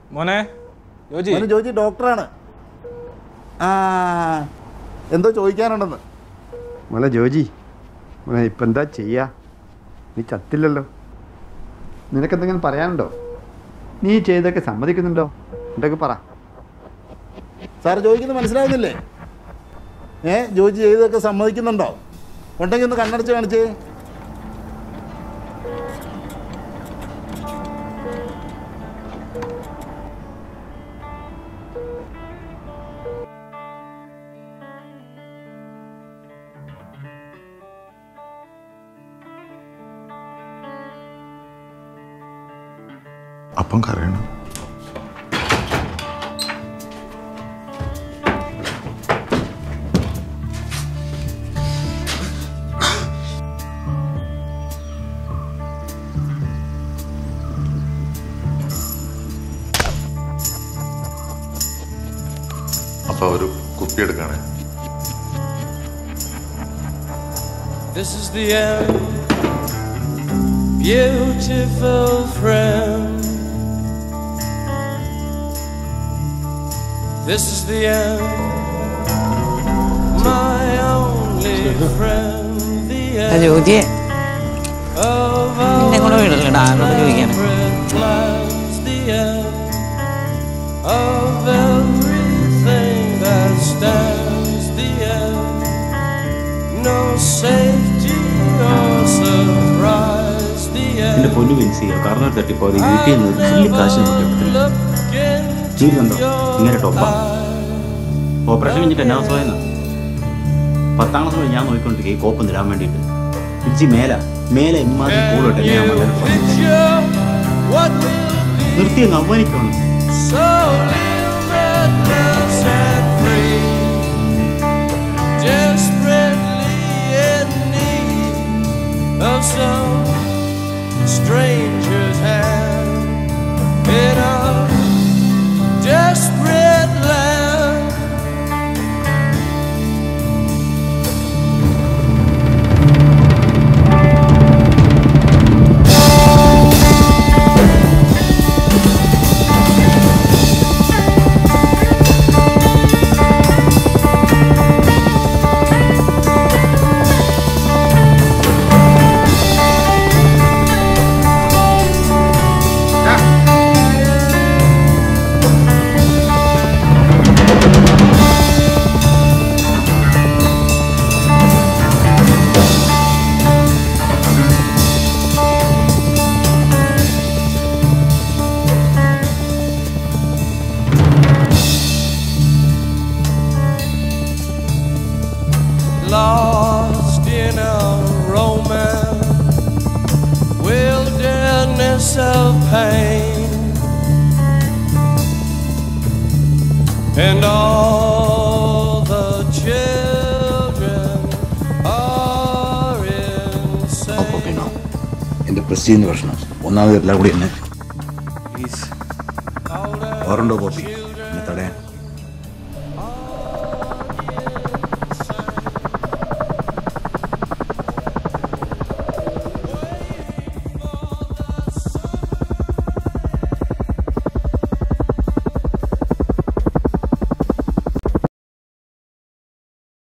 മോനെ ജോജി. ജോജി ഡോക്ടറാണ്. എന്തോ ചോദിക്കാനുണ്ടെന്ന്. മോനെ ജോജി, മോനെ ഇപ്പം എന്താ ചെയ്യാ? നീ ചത്തില്ലല്ലോ. നിനക്കെന്തെങ്കിലും പറയാനുണ്ടോ? നീ ചെയ്തൊക്കെ സമ്മതിക്കുന്നുണ്ടോ? എന്തൊക്കെ പറ. സാർ ചോദിക്കുന്നത് മനസ്സിലാവുന്നില്ലേ? ജോജി ചെയ്തൊക്കെ സമ്മതിക്കുന്നുണ്ടോ? ഉണ്ടെങ്കിൽ ഒന്ന് കണ്ണടച്ച് കാണിച്ചേ. അപ്പം കരയണം. അപ്പൊ ഒരു കുപ്പി എടുക്കാണ്. This is the end, beautiful friend. This is the end, my only friend. The end Joji. of all plans. The end of everything that stands. The end, no safety or surprise. The end. എന്റെ പൊന്നു വിൻസി, കാരണം തട്ടിപ്പോയി വീട്ടിൽ നിന്ന് chilli കാശ് ജീവിതമുണ്ടോ? ഇങ്ങനെ ടോപ്പാ. Operation കഴിഞ്ഞിട്ട് എന്നാ അവസ്ഥയെന്നാ? 10ാം class വരെ ഞാൻ നോക്കിക്കൊണ്ടിരിക്കുക ഈ കോപ്പം തരാൻ വേണ്ടിയിട്ട്. ഇച്ചി മേലെ ഇമ്മാതിരി കൂടോട്ടെ ഞാൻ നിർത്തി അങ്ങ് അവമാനിക്കണം. Stranger's hand in a desperate land. Lost in a romance, wilderness of pain, and all the children are insane. എന്റെ പ്രസ്റ്റീജിന്റെ പ്രശ്നം ഒന്നാമത് എല്ലാം കൂടി തന്നെ ഓർണ്ടോ കോപ്പി